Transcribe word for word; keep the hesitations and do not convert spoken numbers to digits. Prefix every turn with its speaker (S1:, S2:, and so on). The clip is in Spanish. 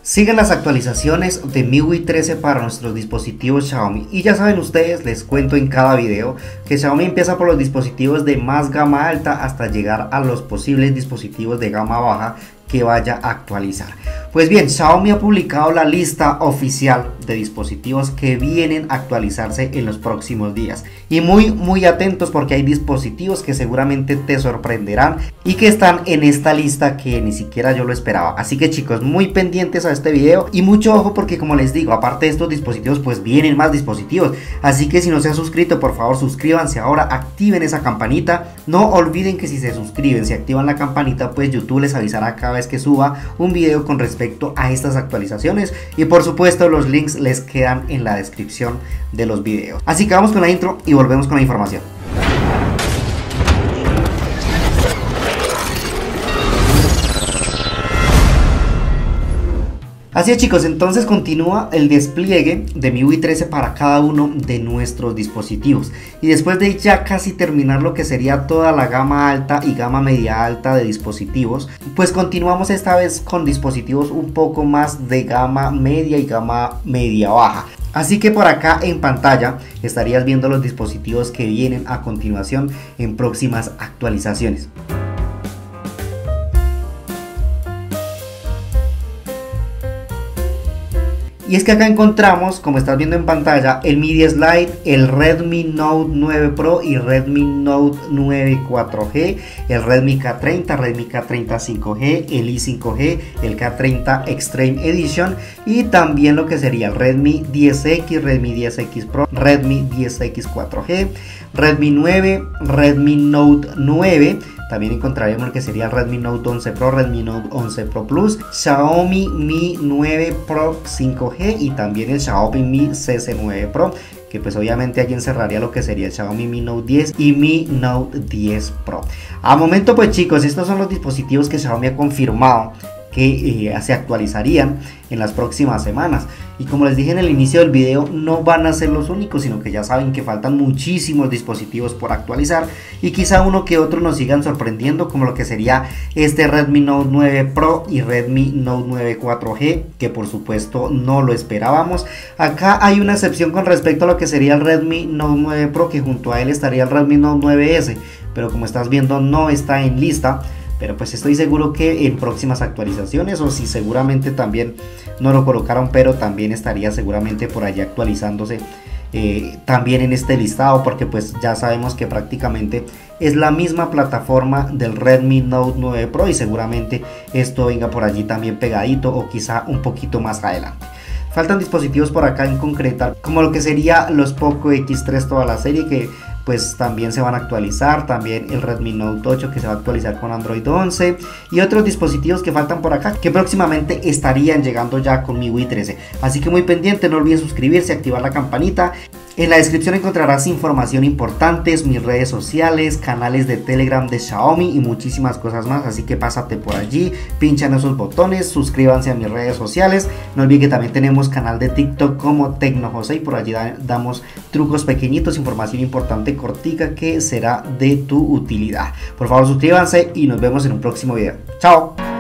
S1: Siguen las actualizaciones de M I U I trece para nuestros dispositivos Xiaomi y ya saben ustedes, les cuento en cada video que Xiaomi empieza por los dispositivos de más gama alta hasta llegar a los posibles dispositivos de gama baja que vaya a actualizar. Pues bien, Xiaomi ha publicado la lista oficial de dispositivos que vienen a actualizarse en los próximos días y muy muy atentos porque hay dispositivos que seguramente te sorprenderán y que están en esta lista que ni siquiera yo lo esperaba. Así que chicos, muy pendientes a este video y mucho ojo porque, como les digo, aparte de estos dispositivos pues vienen más dispositivos, así que si no se han suscrito, por favor suscríbanse ahora, activen esa campanita. No olviden que si se suscriben, si activan la campanita, pues YouTube les avisará cada vez que suba un video con respecto a estas actualizaciones y por supuesto los links les quedan en la descripción de los videos. Así que vamos con la intro y volvemos con la información. Así es chicos, entonces continúa el despliegue de M I U I trece para cada uno de nuestros dispositivos y después de ya casi terminar lo que sería toda la gama alta y gama media alta de dispositivos, pues continuamos esta vez con dispositivos un poco más de gama media y gama media baja. Así que por acá en pantalla estarías viendo los dispositivos que vienen a continuación en próximas actualizaciones. Y es que acá encontramos, como estás viendo en pantalla, el Mi diez Lite, el Redmi Note nueve Pro y Redmi Note nueve cuatro G, el Redmi K treinta, Redmi K treinta cinco G, el i cinco G, el K treinta Extreme Edition y también lo que sería el Redmi diez X, Redmi diez X Pro, Redmi diez X cuatro G, Redmi nueve, Redmi Note nueve. También encontraremos lo que sería el Redmi Note once Pro, Redmi Note once Pro Plus, Xiaomi Mi nueve Pro cinco G y también el Xiaomi Mi C C nueve Pro, que pues obviamente allí encerraría lo que sería el Xiaomi Mi Note diez y Mi Note diez Pro. A momento pues chicos, estos son los dispositivos que Xiaomi ha confirmado que eh, se actualizarían en las próximas semanas y como les dije en el inicio del video, no van a ser los únicos, sino que ya saben que faltan muchísimos dispositivos por actualizar y quizá uno que otro nos sigan sorprendiendo, como lo que sería este Redmi Note nueve Pro y Redmi Note nueve cuatro G, que por supuesto no lo esperábamos. Acá hay una excepción con respecto a lo que sería el Redmi Note nueve Pro, que junto a él estaría el Redmi Note nueve S, pero como estás viendo no está en lista. Pero pues estoy seguro que en próximas actualizaciones, o si seguramente también no lo colocaron, pero también estaría seguramente por allá actualizándose eh, también en este listado, porque pues ya sabemos que prácticamente es la misma plataforma del Redmi Note nueve Pro y seguramente esto venga por allí también pegadito o quizá un poquito más adelante. Faltan dispositivos por acá en concretar, como lo que sería los Poco X tres, toda la serie, que pues también se van a actualizar, también el Redmi Note ocho que se va a actualizar con Android once y otros dispositivos que faltan por acá que próximamente estarían llegando ya con M I U I trece. Así que muy pendiente, no olviden suscribirse, activar la campanita. En la descripción encontrarás información importante, mis redes sociales, canales de Telegram de Xiaomi y muchísimas cosas más, así que pásate por allí, pincha en esos botones, suscríbanse a mis redes sociales. No olviden que también tenemos canal de TikTok como TecnoJose y por allí da, damos trucos pequeñitos, información importante cortica que será de tu utilidad. Por favor suscríbanse y nos vemos en un próximo video. Chao.